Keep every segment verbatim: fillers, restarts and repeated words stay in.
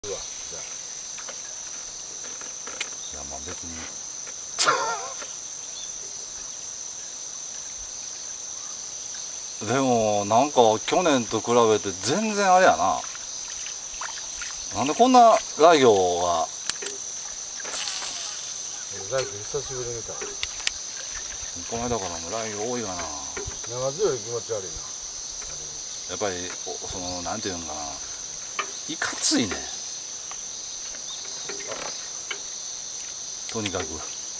うわ、じゃあ。 いやまあ別にでもなんか去年と比べて全然あれやな。なんでこんなラ行がライブ久しぶりに見た。 この間からもラ行多いがな。 長強い気持ち悪いな。 やっぱりおそのなんていうんかな、いかついねとにかく。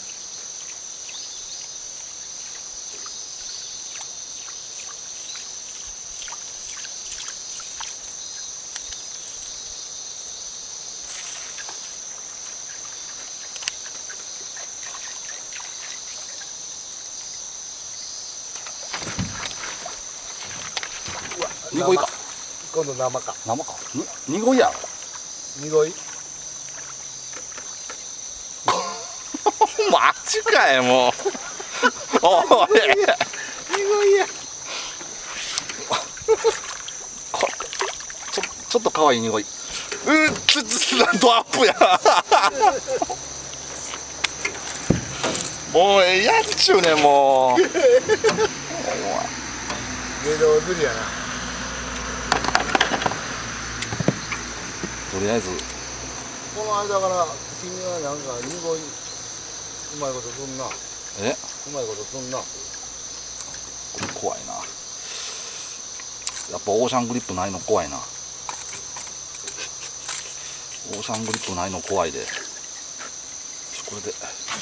うわ、 濁いか。 今度生か。 生か。に濁いやろ。 濁い。 マジかいもう。おい。 濁いや。 こちょちょっと可愛い濁い。うんつつドアップや。もうええやっちゅうねんもう。 ゲドずりやな。 とりあえずこの間から君はなんか濁い。うまいことすんな。 えうまいことすんな。 怖いな。やっぱオーシャングリップないの怖いな。オーシャングリップないの怖いで。これで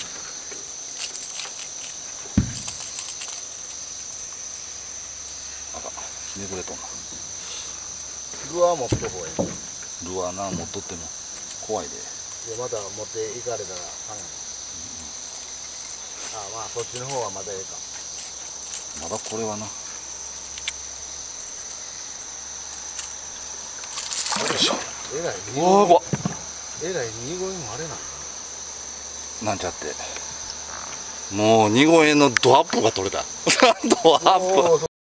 あかひねくれとんな。 ルアー持ってこい。 ルアーな持っとっても怖いで。 いや、また持っていかれたらあかんやん。ああ、まあそっちの方はまだええか。 まだこれはな。よいしょ。 えらいうわー怖っ。 えらい濁いもあれな。 なんちゃってもうにごえんのドアップが取れた。ドアップ。